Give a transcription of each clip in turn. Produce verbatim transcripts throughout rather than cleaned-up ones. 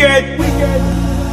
Wicked, wicked.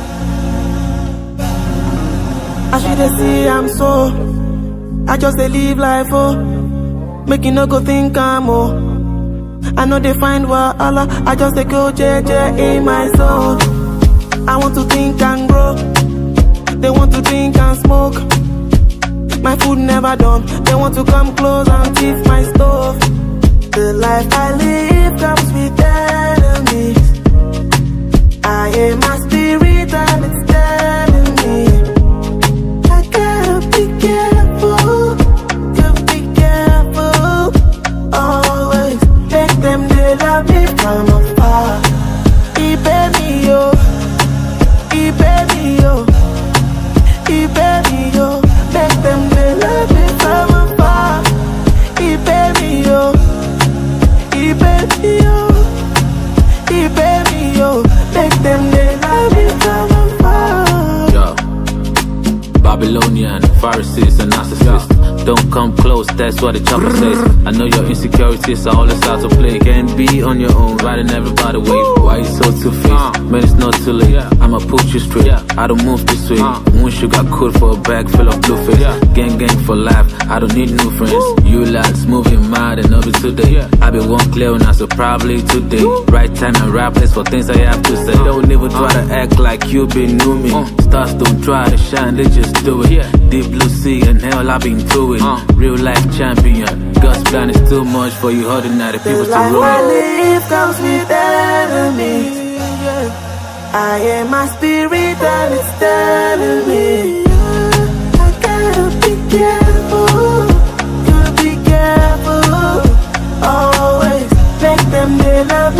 As you dey see, I'm so. I just dey live life, oh. Make you no go think I'm, oh. I know they find wahala. I just dey go J J in my soul. I want to think and grow. They want to drink and smoke. My food never done. They want to come close and thief my stove. The life I live comes with enemies. I am my spirit and it's telling me I gotta be careful, gotta be careful. Always make them they love me from afar. He baby yo, he baby yo, he baby yo. Make them they love me from afar. He baby yo, he baby yo, he baby yo. Make them they love me from afar. Yo, Babylonian, Pharisees and narcissists. Don't come close, that's what the chopper says. I know your insecurities are all out to play. Can't be on your own, riding everybody wave. Why you so two-faced? Man, it's not too late. I'ma put you straight, I don't move this way. One sugar coat for a bag full of blue face. Gang gang for life, I don't need new friends. You lads moving mad and over today. I be one clear now, so probably today. Right time and right place for things I have to say. Don't even try to act like you been new me. Stars don't try to shine, they just do it. Deep blue sea and hell, I've been through it. Real life champion. God's plan is too much for you ordinary people to ruin. The life I live comes with enemies. I am my spirit and it's telling me I gotta be careful, gotta be careful. Always make them they love